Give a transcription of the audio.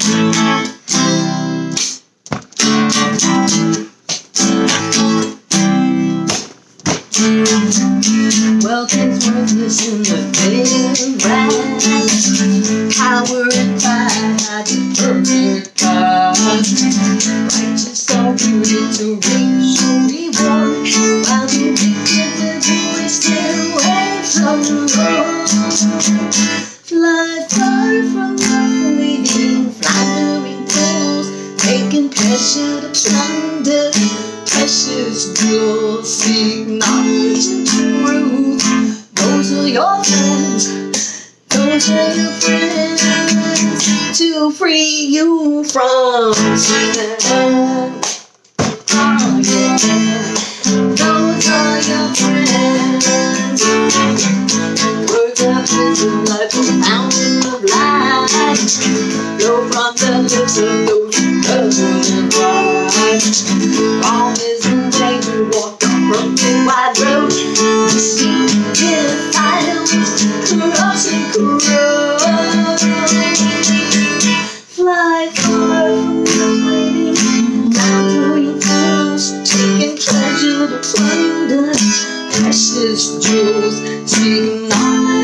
Wealth is worthless in the day of wrath. Power and pride hide the perfect God. Righteous are rooted to reach your reward, while the wicked will do wasted away from the Lord. Fly far from the fleeting, floundering fools, taking pleasure to plunder precious jewels. Seek knowledge and truth. Those are your friends. Those are your friends to free you from sin. Oh yeah, those are your friends. Words of wisdom like a fountain of light flow from the lips of those who love and right. All is in danger, walk a broken wide road. Deceit, defiles, corrupts and corrodes. Fly far from the waiting, floundering fools, taking pleasure to plunder precious jewels. Seek knowledge